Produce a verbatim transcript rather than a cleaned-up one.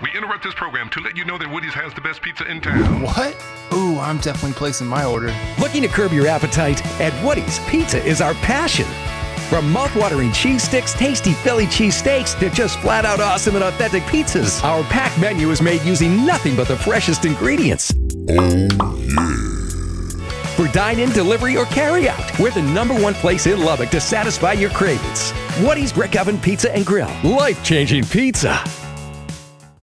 We interrupt this program to let you know that Woody's has the best pizza in town. What? Ooh, I'm definitely placing my order. Looking to curb your appetite? At Woody's, pizza is our passion. From mouth-watering cheese sticks, tasty Philly cheese steaks, to just flat-out awesome and authentic pizzas, our packed menu is made using nothing but the freshest ingredients. Oh, yeah. For dine-in, delivery, or carry-out, we're the number one place in Lubbock to satisfy your cravings. Woody's Brick Oven Pizza and Grill. Life-changing pizza.